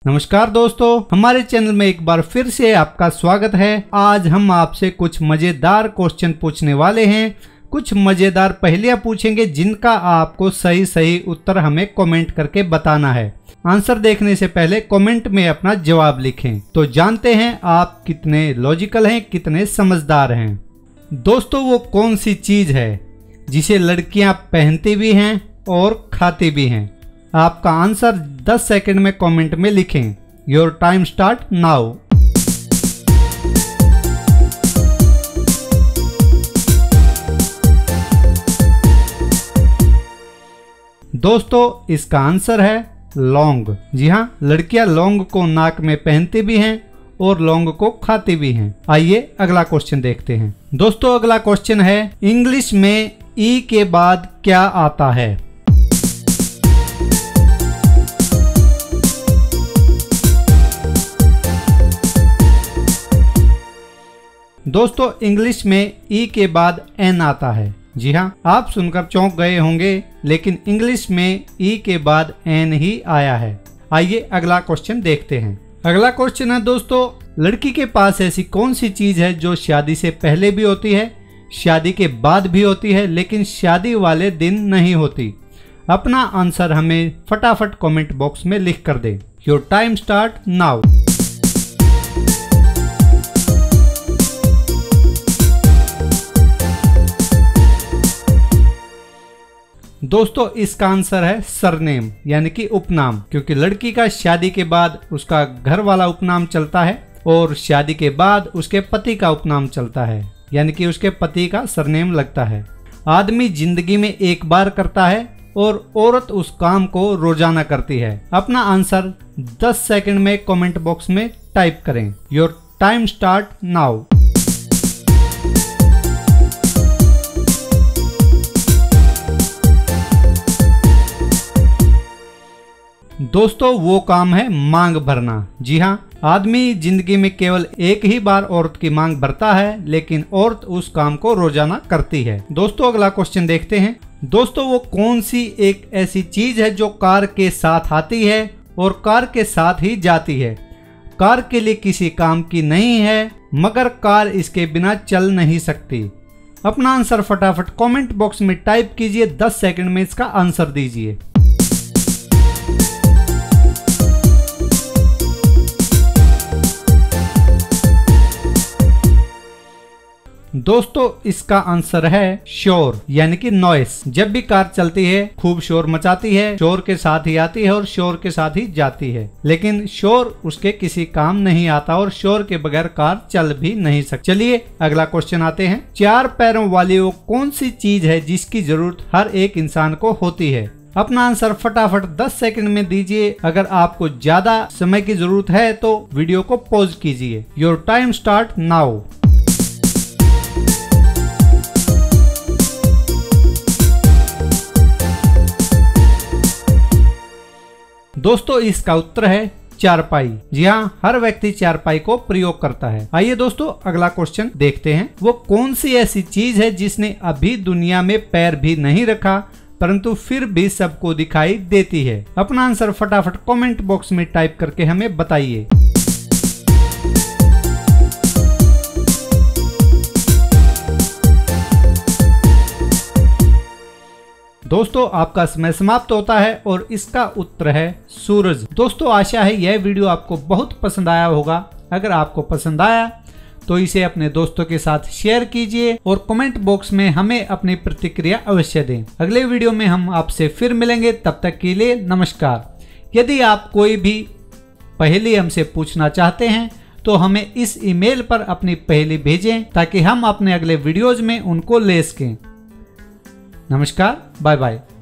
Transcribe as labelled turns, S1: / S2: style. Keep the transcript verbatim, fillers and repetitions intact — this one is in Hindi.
S1: नमस्कार दोस्तों, हमारे चैनल में एक बार फिर से आपका स्वागत है। आज हम आपसे कुछ मजेदार क्वेश्चन पूछने वाले हैं। कुछ मजेदार पहेलियां पूछेंगे जिनका आपको सही सही उत्तर हमें कमेंट करके बताना है। आंसर देखने से पहले कमेंट में अपना जवाब लिखें। तो जानते हैं आप कितने लॉजिकल हैं, कितने समझदार हैं। दोस्तों, वो कौन सी चीज है जिसे लड़कियां पहनती भी हैं और खाती भी हैं? आपका आंसर दस सेकंड में कमेंट में लिखें। Your time start now. दोस्तों, इसका आंसर है लौंग। जी हाँ, लड़कियां लौंग को नाक में पहनती भी हैं और लौंग को खाती भी हैं। आइए अगला क्वेश्चन देखते हैं। दोस्तों, अगला क्वेश्चन है, इंग्लिश में ई के बाद क्या आता है? दोस्तों, इंग्लिश में ई के बाद एन आता है। जी हाँ, आप सुनकर चौंक गए होंगे, लेकिन इंग्लिश में ई के बाद एन ही आया है। आइए अगला क्वेश्चन देखते हैं। अगला क्वेश्चन है दोस्तों, लड़की के पास ऐसी कौन सी चीज है जो शादी से पहले भी होती है, शादी के बाद भी होती है, लेकिन शादी वाले दिन नहीं होती? अपना आंसर हमें फटाफट कमेंट बॉक्स में लिख कर दें। Your time start now. दोस्तों, इसका आंसर है सरनेम, यानी कि उपनाम। क्योंकि लड़की का शादी के बाद उसका घर वाला उपनाम चलता है और शादी के बाद उसके पति का उपनाम चलता है, यानी कि उसके पति का सरनेम लगता है। आदमी जिंदगी में एक बार करता है और औरत उस काम को रोजाना करती है। अपना आंसर दस सेकंड में कमेंट बॉक्स में टाइप करें। Your time start now. दोस्तों, वो काम है मांग भरना। जी हाँ, आदमी जिंदगी में केवल एक ही बार औरत की मांग भरता है, लेकिन औरत उस काम को रोजाना करती है। दोस्तों, अगला क्वेश्चन देखते हैं। दोस्तों, वो कौन सी एक ऐसी चीज है जो कार के साथ आती है और कार के साथ ही जाती है? कार के लिए किसी काम की नहीं है, मगर कार इसके बिना चल नहीं सकती। अपना आंसर फटाफट कमेंट बॉक्स में टाइप कीजिए। दस सेकंड में इसका आंसर दीजिए। दोस्तों, इसका आंसर है शोर, यानी कि नॉइस। जब भी कार चलती है खूब शोर मचाती है, शोर के साथ ही आती है और शोर के साथ ही जाती है, लेकिन शोर उसके किसी काम नहीं आता और शोर के बगैर कार चल भी नहीं सकती। चलिए अगला क्वेश्चन आते हैं। चार पैरों वाली वो कौन सी चीज है जिसकी जरूरत हर एक इंसान को होती है? अपना आंसर फटाफट दस सेकंड में दीजिए। अगर आपको ज्यादा समय की जरूरत है तो वीडियो को पॉज कीजिए। Your time start now. दोस्तों, इसका उत्तर है चारपाई। जी हाँ, हर व्यक्ति चारपाई को प्रयोग करता है। आइए दोस्तों अगला क्वेश्चन देखते हैं। वो कौन सी ऐसी चीज है जिसने अभी दुनिया में पैर भी नहीं रखा, परंतु फिर भी सबको दिखाई देती है? अपना आंसर फटाफट कमेंट बॉक्स में टाइप करके हमें बताइए। दोस्तों, आपका समय समाप्त होता है और इसका उत्तर है सूरज। दोस्तों, आशा है यह वीडियो आपको बहुत पसंद आया होगा। अगर आपको पसंद आया तो इसे अपने दोस्तों के साथ शेयर कीजिए और कमेंट बॉक्स में हमें अपनी प्रतिक्रिया अवश्य दें। अगले वीडियो में हम आपसे फिर मिलेंगे, तब तक के लिए नमस्कार। यदि आप कोई भी पहेली हमसे पूछना चाहते हैं तो हमें इस ईमेल पर अपनी पहेली भेजें, ताकि हम अपने अगले वीडियोज में उनको ले सकें। नमस्कार, बाय बाय।